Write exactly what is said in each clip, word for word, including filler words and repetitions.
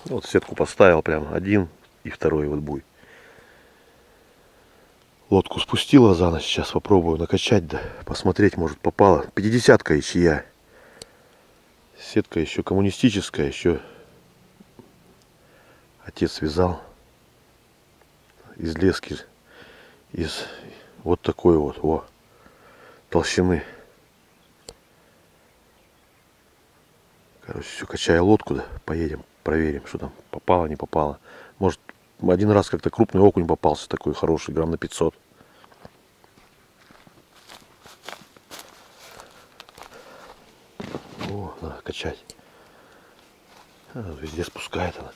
Вот сетку поставил прям один и второй вот буй. Лодку спустила за ночь. Сейчас попробую накачать, да посмотреть, может попала. Пятидесятка и чья. Сетка еще коммунистическая, еще отец вязал из лески, из вот такой вот, о, толщины. Короче, все, качаю лодку, да, поедем, проверим, что там попало, не попало. Может, один раз как-то крупный окунь попался, такой хороший, грамм на пятьсот. О, надо качать. А, везде спускает она.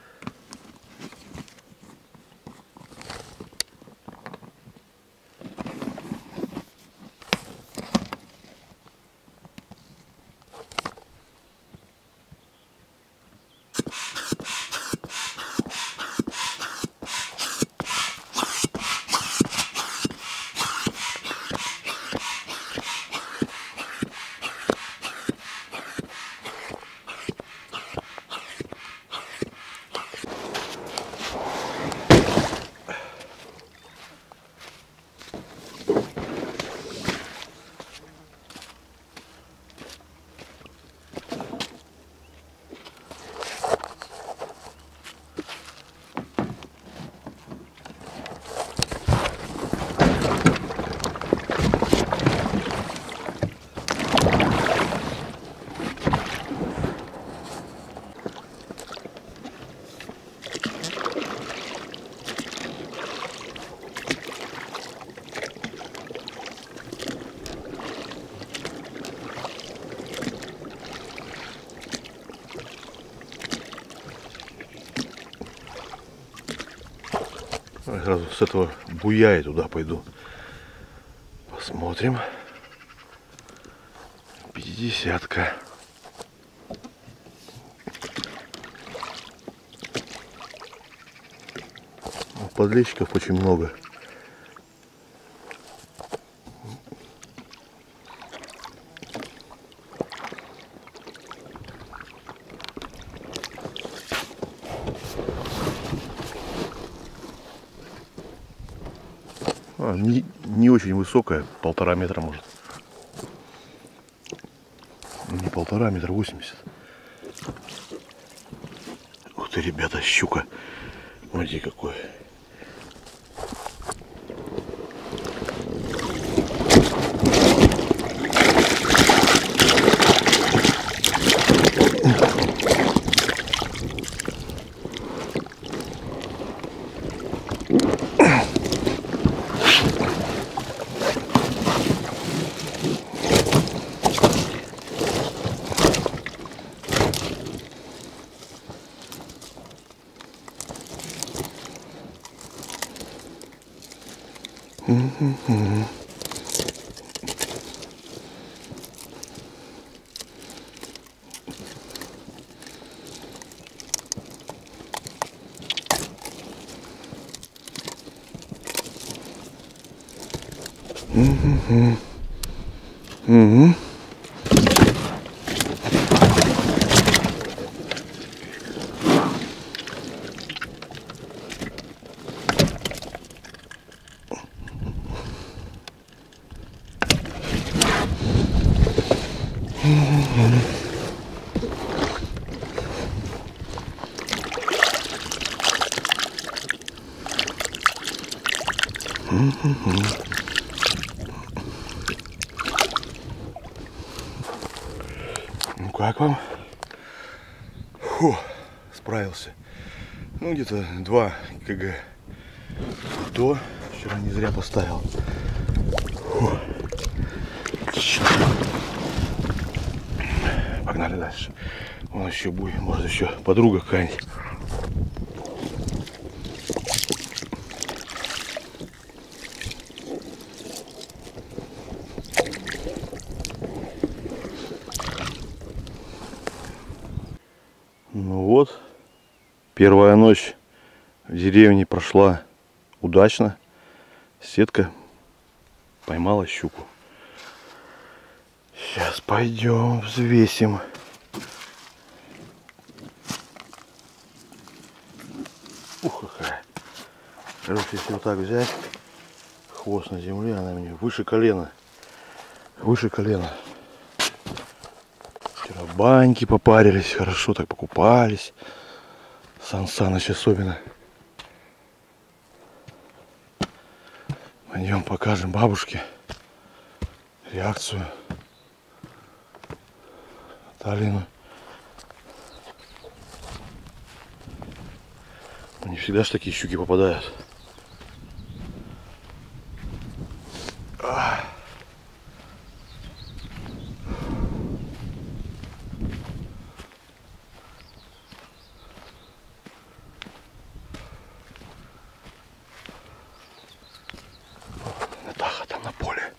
Сразу с этого буя и туда пойду. Посмотрим. Пятидесятка. Подлещиков очень много. А, не, не очень высокая, полтора метра может. Не полтора, метра восемьдесят. Ух ты, ребята, щука. Смотрите, какой. Mm-hmm. Mm-hmm. Mm-hmm. Ну как вам? Фу, справился. Ну где-то два кг. То вчера не зря поставил. Фу. Погнали дальше. Вон еще будет, может еще подруга какая-нибудь. Ну вот, первая ночь в деревне прошла удачно. Сетка поймала щуку. Сейчас пойдем взвесим. Короче, если вот так взять, хвост на земле, она мне выше колена. Выше колена. Вчера в баньки попарились, хорошо так покупались. Сан Саныч особенно. Пойдем покажем бабушке реакцию. Талину. Не всегда ж такие щуки попадают. Натаха там на поле.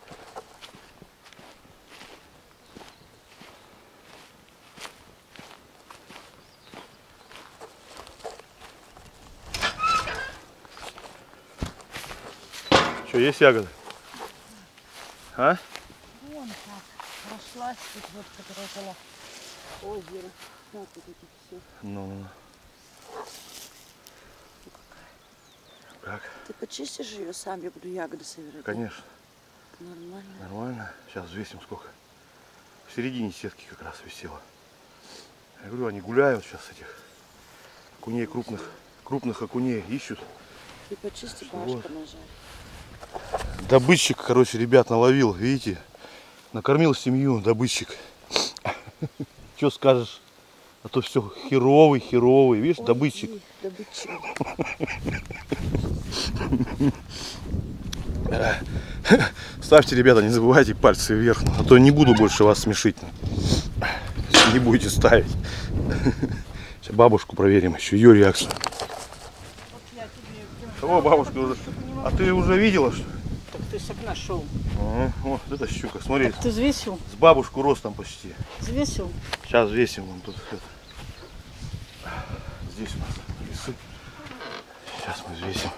Что, есть ягоды? А? Вон как прошлась тут вот, которая была озеро. Вот вот эти все. Ну, ну, ну. Как? Ты почистишь ее сам, я буду ягоды собирать. Конечно. Нормально. Нормально. Сейчас взвесим сколько. В середине сетки как раз висела. Я говорю, они гуляют сейчас этих окуней крупных. Крупных окуней ищут. Ты почисти, Вот. башка нажарь. Добытчик, короче, ребят, наловил, видите? Накормил семью, добытчик. Что скажешь? А то все херовый, херовый. Видишь, Ой, добытчик. и, добытчик. Ставьте, ребята, не забывайте пальцы вверх, а то не буду больше вас смешить. Если не будете ставить. Сейчас бабушку проверим, еще ее реакцию. О, бабушка уже. А ты уже видела, что? Так ты с окна шел. Ага, вот это щука, смотри. Ты взвесил? С бабушку ростом почти. Взвесил? Сейчас весим вон тут. Это. Здесь у нас весы. Сейчас мы взвесим.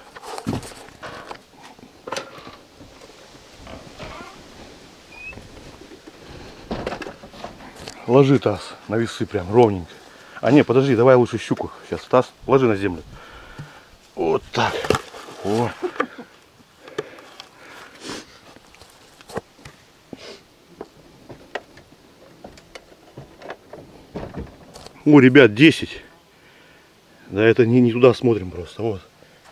Ложи таз на весы прям ровненько. А не, подожди, давай лучше щуку. Сейчас таз ложи на землю. Вот так. О. О, ребят, десять. Да это не, не туда смотрим просто. Вот.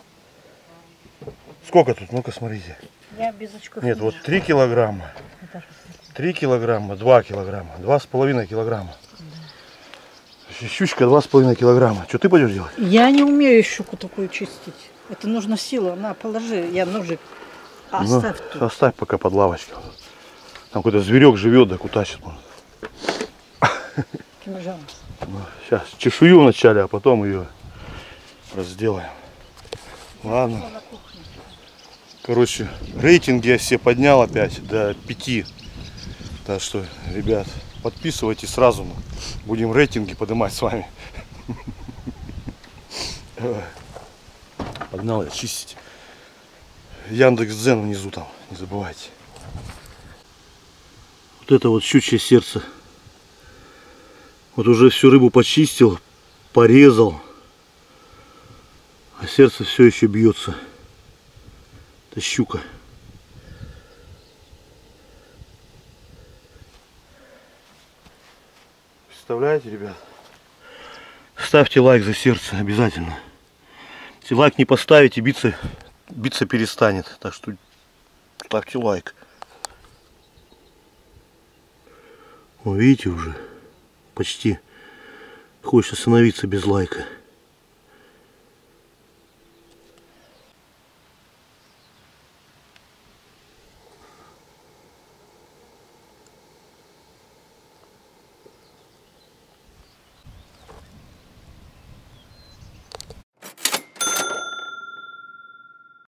Сколько тут? Ну-ка, смотрите. Я без очков. Нет, вот три килограмма. три килограмма, два килограмма, два с половиной килограмма. Да. Щучка два с половиной килограмма. Что ты пойдешь делать? Я не умею щуку такую чистить. Это нужно сила. На, положи. Я ножик. Оставь Ну, тут. оставь пока под лавочкой. Там какой-то зверек живет, да кутачит. Ну, сейчас чешую вначале, а потом ее разделаем. Ладно. Короче, рейтинги я все поднял опять до пяти. Так что, ребят, подписывайтесь сразу. Будем рейтинги поднимать с вами. Погнал я чистить. Яндекс.Дзен внизу там, не забывайте. Вот это вот щучье сердце. Вот уже всю рыбу почистил, порезал. А сердце все еще бьется. Это щука. Представляете, ребят? Ставьте лайк за сердце обязательно. Если лайк не поставите, биться, биться перестанет. Так что ставьте лайк. О, видите уже? Почти хочешь остановиться без лайка.